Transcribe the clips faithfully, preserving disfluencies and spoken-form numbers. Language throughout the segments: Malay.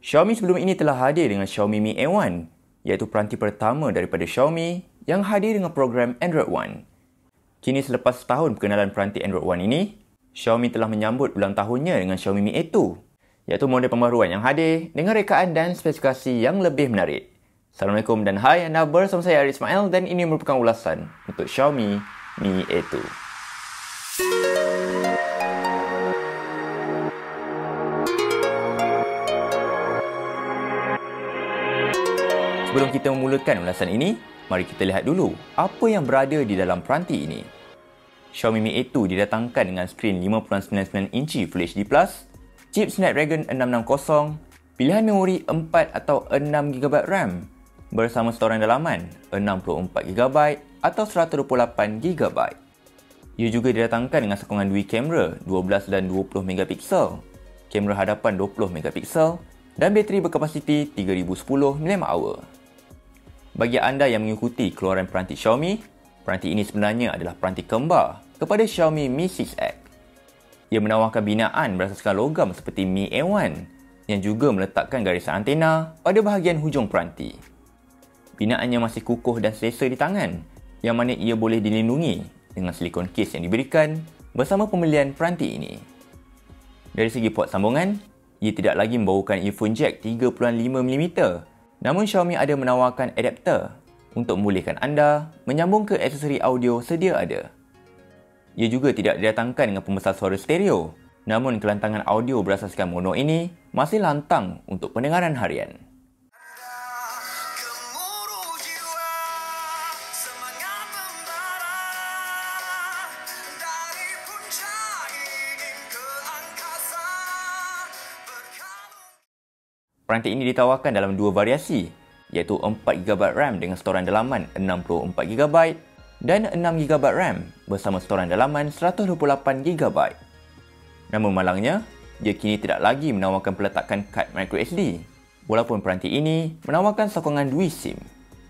Xiaomi sebelum ini telah hadir dengan Xiaomi Mi A satu, iaitu peranti pertama daripada Xiaomi yang hadir dengan program Android One. Kini selepas setahun perkenalan peranti Android One ini, Xiaomi telah menyambut ulang tahunnya dengan Xiaomi Mi A dua, iaitu model pembaruan yang hadir dengan rekaan dan spesifikasi yang lebih menarik. Assalamualaikum dan hai, anda bersama saya Arif Ismail dan ini merupakan ulasan untuk Xiaomi Mi A dua. Sebelum kita memulakan ulasan ini, mari kita lihat dulu apa yang berada di dalam peranti ini. Xiaomi Mi A dua didatangkan dengan skrin lima perpuluhan sembilan sembilan inci Full H D plus, chip Snapdragon enam enam kosong, pilihan memori empat atau enam gigabyte RAM, bersama storan dalaman enam puluh empat gigabyte atau seratus dua puluh lapan gigabyte. Ia juga didatangkan dengan sokongan dual kamera dua belas dan dua puluh megapiksel, kamera hadapan dua puluh megapiksel dan bateri berkapasiti tiga ribu sepuluh miliampere hour. Bagi anda yang mengikuti keluaran peranti Xiaomi, peranti ini sebenarnya adalah peranti kembar kepada Xiaomi Mi enam X. Ia menawarkan binaan berasaskan logam seperti Mi A satu yang juga meletakkan garisan antena pada bahagian hujung peranti. Binaannya masih kukuh dan selesa di tangan, yang mana ia boleh dilindungi dengan silikon case yang diberikan bersama pembelian peranti ini. Dari segi port sambungan, ia tidak lagi membawakan earphone jack tiga perpuluhan lima milimeter, namun Xiaomi ada menawarkan adapter untuk membolehkan anda menyambung ke aksesori audio sedia ada. Ia juga tidak didatangkan dengan pembesar suara stereo, namun kelantangan audio berasaskan mono ini masih lantang untuk pendengaran harian. Peranti ini ditawarkan dalam dua variasi, iaitu empat gigabyte RAM dengan storan dalaman enam puluh empat gigabyte dan enam gigabyte RAM bersama storan dalaman seratus dua puluh lapan gigabyte. Namun malangnya, dia kini tidak lagi menawarkan peletakan kad microSD, walaupun peranti ini menawarkan sokongan dual SIM.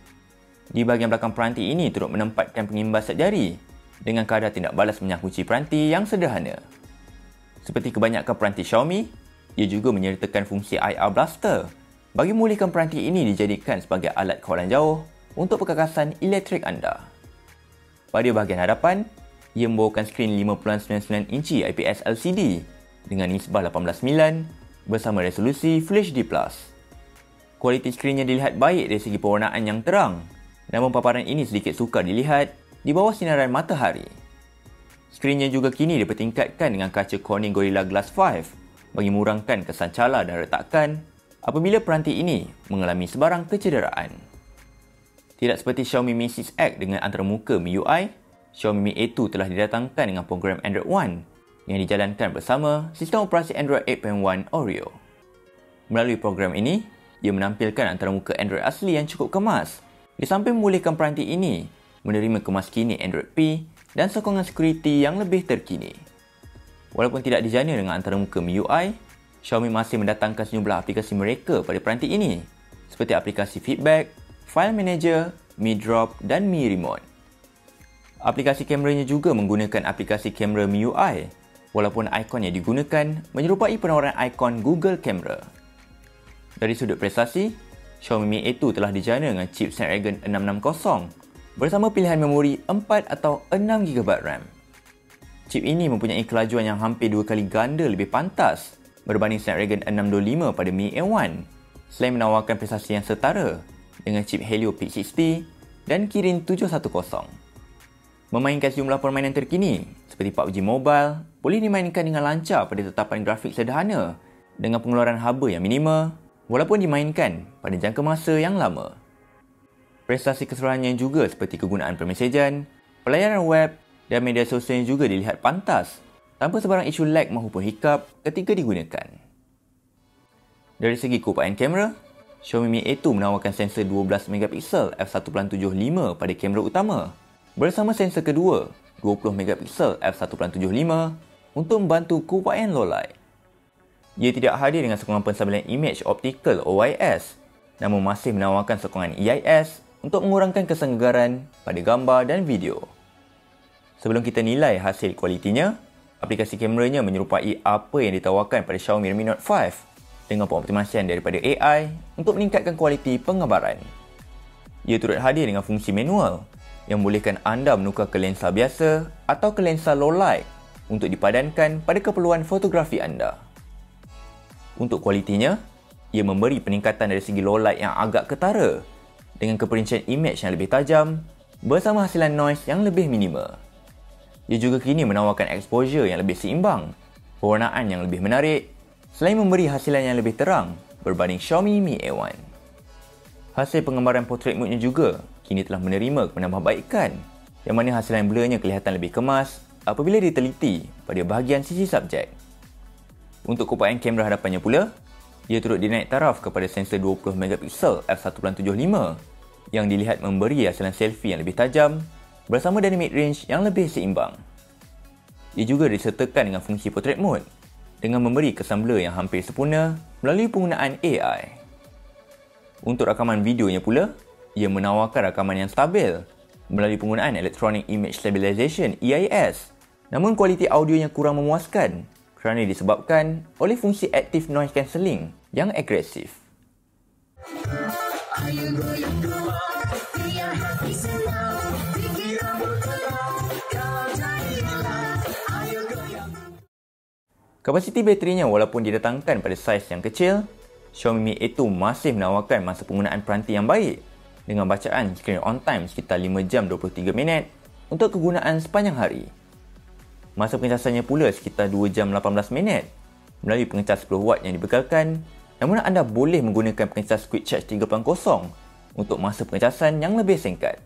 Di bahagian belakang peranti ini turut menempatkan pengimbas set jari dengan kadar tindak balas minyak kunci peranti yang sederhana. Seperti kebanyakan peranti Xiaomi, ia juga menyertakan fungsi I R Blaster bagi membolehkan peranti ini dijadikan sebagai alat kawalan jauh untuk perkakasan elektrik anda. Pada bahagian hadapan, ia membawakan skrin lima perpuluhan sembilan sembilan inci I P S L C D dengan nisbah lapan belas sembilan bersama resolusi Full H D plus. Kualiti skrinnya dilihat baik dari segi pewarnaan yang terang, namun paparan ini sedikit sukar dilihat di bawah sinaran matahari. Skrinnya juga kini dipertingkatkan dengan kaca Corning Gorilla Glass lima bagi mengurangkan kesan cala dan retakan apabila peranti ini mengalami sebarang kecederaan. Tidak seperti Xiaomi Mi enam X dengan antarmuka M I U I, Xiaomi Mi A dua telah didatangkan dengan program Android One yang dijalankan bersama sistem operasi Android lapan titik satu Oreo. Melalui program ini, ia menampilkan antarmuka Android asli yang cukup kemas, di samping membolehkan peranti ini menerima kemas kini Android P dan sokongan security yang lebih terkini. Walaupun tidak dijana dengan antarmuka M I U I, Xiaomi masih mendatangkan sejumlah aplikasi mereka pada peranti ini, seperti aplikasi Feedback, File Manager, Mi Drop dan Mi Remote. Aplikasi kameranya juga menggunakan aplikasi kamera M I U I, walaupun ikon yang digunakan menyerupai penawaran ikon Google Camera. Dari sudut prestasi, Xiaomi Mi A dua telah dijana dengan chip Snapdragon enam enam kosong bersama pilihan memori empat atau enam gigabyte RAM. Chip ini mempunyai kelajuan yang hampir dua kali ganda lebih pantas berbanding Snapdragon enam dua lima pada Mi A satu, selain menawarkan prestasi yang setara dengan chip Helio P enam puluh dan Kirin tujuh satu kosong. Memainkan sejumlah permainan terkini seperti P U B G Mobile boleh dimainkan dengan lancar pada tetapan grafik sederhana dengan pengeluaran haba yang minima walaupun dimainkan pada jangka masa yang lama. Prestasi keseluruhannya juga seperti kegunaan permesejan, pelayanan web dan media sosial juga dilihat pantas tanpa sebarang isu lag maupun hiccup ketika digunakan. Dari segi keupayaan kamera, Xiaomi Mi A dua menawarkan sensor dua belas megapiksel f satu perpuluhan tujuh lima pada kamera utama bersama sensor kedua dua puluh megapiksel f satu perpuluhan tujuh lima untuk membantu keupayaan low light. Ia tidak hadir dengan sokongan pensambilan image optical O I S, namun masih menawarkan sokongan E I S untuk mengurangkan kesegaran pada gambar dan video. Sebelum kita nilai hasil kualitinya, aplikasi kameranya menyerupai apa yang ditawarkan pada Xiaomi Redmi Note lima, dengan pengoptimasian daripada A I untuk meningkatkan kualiti penggambaran. Ia turut hadir dengan fungsi manual yang membolehkan anda menukar ke lensa biasa atau ke lensa low light untuk dipadankan pada keperluan fotografi anda. Untuk kualitinya, ia memberi peningkatan dari segi low light yang agak ketara dengan keperincian image yang lebih tajam bersama hasilan noise yang lebih minimal. Ia juga kini menawarkan exposure yang lebih seimbang, pewarnaan yang lebih menarik selain memberi hasilan yang lebih terang berbanding Xiaomi Mi A one. Hasil penggambaran portrait mode-nya juga kini telah menerima penambahbaikan yang mana hasilan blurnya kelihatan lebih kemas apabila diteliti pada bahagian sisi subjek. Untuk keupayaan kamera hadapannya pula, ia turut dinaik taraf kepada sensor dua puluh megapiksel f satu perpuluhan tujuh lima yang dilihat memberi hasilan selfie yang lebih tajam bersama dynamic range yang lebih seimbang. Ia juga disertakan dengan fungsi portrait mode dengan memberi kesan blur yang hampir sempurna melalui penggunaan A I. Untuk rakaman videonya pula, ia menawarkan rakaman yang stabil melalui penggunaan Electronic Image Stabilization E I S. Namun kualiti audionya kurang memuaskan kerana disebabkan oleh fungsi Active Noise Cancelling yang agresif. Kapasiti baterinya walaupun didatangkan pada saiz yang kecil, Xiaomi Mi A two masih menawarkan masa penggunaan peranti yang baik dengan bacaan screen on time sekitar lima jam dua puluh tiga minit untuk kegunaan sepanjang hari. Masa pengecasannya pula sekitar dua jam lapan belas minit melalui pengecas sepuluh watt yang dibekalkan, namun anda boleh menggunakan pengecas Quick Charge tiga titik kosong untuk masa pengecasan yang lebih singkat.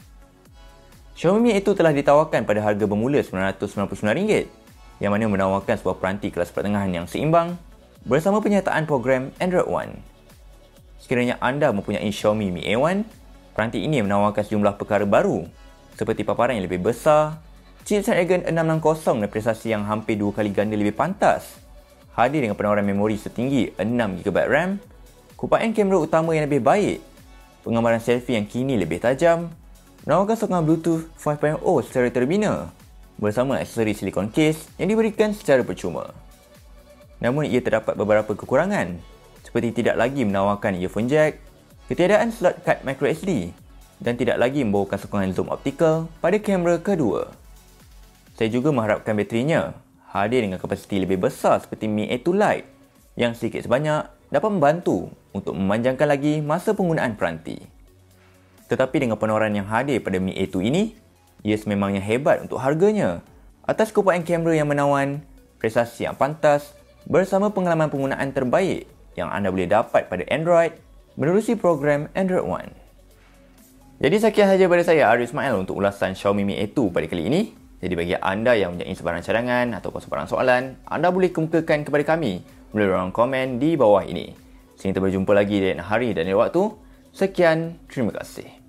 Xiaomi Mi A two telah ditawarkan pada harga bermula sembilan ratus sembilan puluh sembilan ringgit yang mana menawarkan sebuah peranti kelas pertengahan yang seimbang bersama penyertaan program Android One. Sekiranya anda mempunyai Xiaomi Mi A one, peranti ini menawarkan sejumlah perkara baru seperti paparan yang lebih besar, chip Snapdragon enam enam kosong dan prestasi yang hampir dua kali ganda lebih pantas, hadir dengan penawaran memori setinggi enam gigabyte RAM, keupayaan kamera utama yang lebih baik, penggambaran selfie yang kini lebih tajam, menawarkan sokongan Bluetooth lima titik kosong secara terbina bersama aksesori silicon case yang diberikan secara percuma. Namun ia terdapat beberapa kekurangan seperti tidak lagi menawarkan earphone jack, ketiadaan slot kad microSD dan tidak lagi membawakan sokongan zoom optical pada kamera kedua. Saya juga mengharapkan baterinya hadir dengan kapasiti lebih besar seperti Mi A two Lite yang sedikit sebanyak dapat membantu untuk memanjangkan lagi masa penggunaan peranti. Tetapi dengan penawaran yang hadir pada Mi A two ini, ia sememangnya hebat untuk harganya atas keupayaan kamera yang menawan, prestasi yang pantas bersama pengalaman penggunaan terbaik yang anda boleh dapat pada Android menerusi program Android One. Jadi sekian sahaja daripada saya, Arif Ismail, untuk ulasan Xiaomi Mi A two pada kali ini. Jadi bagi anda yang mempunyai sebarang cadangan atau sebarang soalan, anda boleh kemukakan kepada kami melalui ruang komen di bawah ini. Sehingga kita berjumpa lagi di lain hari dan lain waktu. Sekian, terima kasih.